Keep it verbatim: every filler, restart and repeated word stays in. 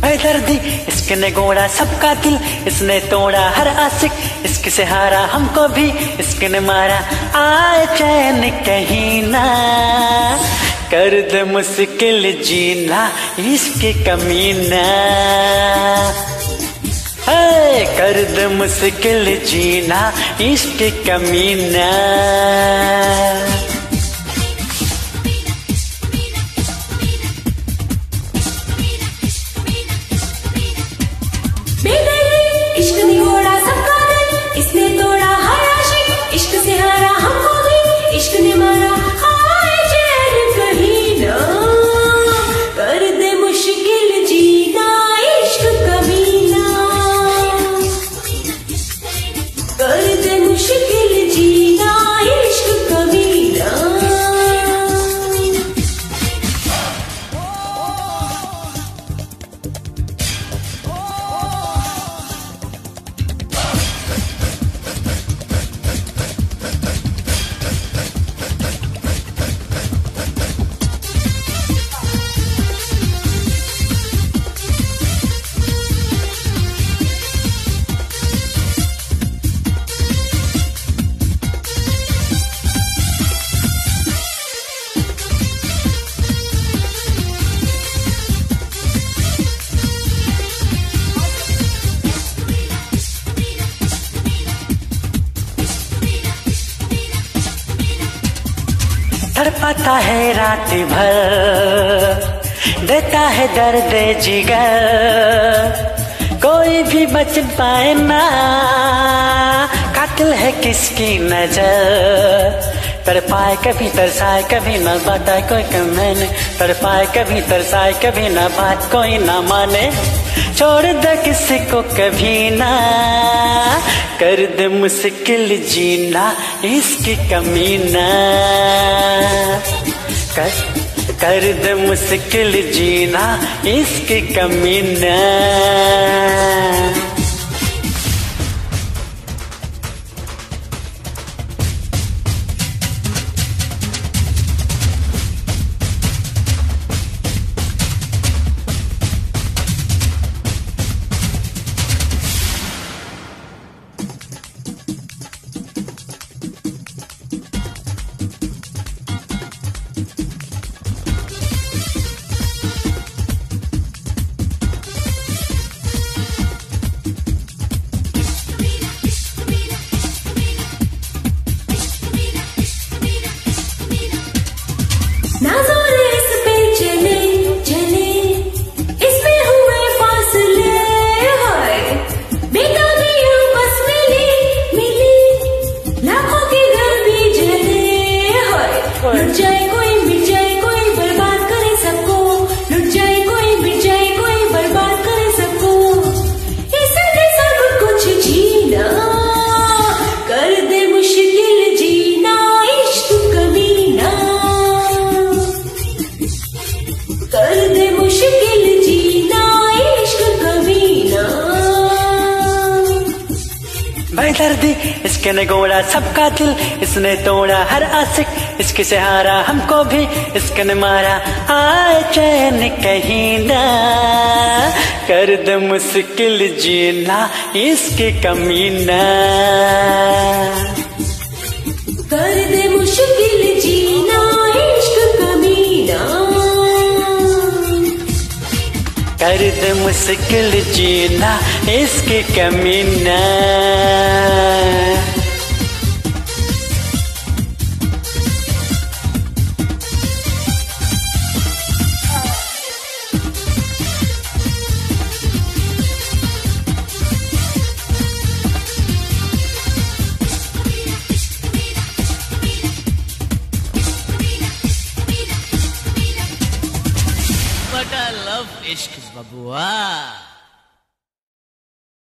दर्दी इश्क ने गोड़ा सबका दिल, इसने तोड़ा हर आशिक, इश्क से हारा हमको भी इश्क ने मारा। आए चैन कहीं ना, कर दे मुश्किल जीना इश्क कमीना। है कर दे मुश्किल जीना इश्क कमीना। इश्क ने गोड़ा सबका दिल, इसने तोड़ा हर आशिक, इश्क से हारा हमको भी इश्क ने मारा। आए चैन कहीं ना, कर दे मुश्किल जीना इश्क कमीना। कर दे मुश्किल जीना इश्क कमीना। तड़पाता है रात भर, देता है दर्द जिगर, कोई भी बच पाए ना, कातिल है किसकी नजर। तड़पाए कभी तरसाए कभी न बताए कोई कमेने, तड़पाए कभी तरसाए कभी न बात कोई न माने। छोड़ दे किसी को कभी ना, कर दे मुश्किल जीना इसकी कमीना। कर, कर दे मुश्किल जीना इसकी कमीना। लुट जाए कोई मिट जाए कोई बर्बाद करे सबको, लुट जाए कोई मिट जाए कोई बर्बाद करे सबको। इसने सब कुछ जीना, कर दे मुश्किल जीना इश्क कमीना। कर दे मुश्किल जीना इश्क कमीना। बेदर्दी इसके ने गोड़ा सबका दिल, इसने तोड़ा हर आशिक, इसके से हारा हमको भी इसके ने मारा। आए चैन कहीं ना, कर दे मुश्किल जीना इसकी कमीना। कर दे मुश्किल जीना इश्क कमीना। कर दे मुश्किल जीना इसकी कमीना। But I love Ishq, Babua.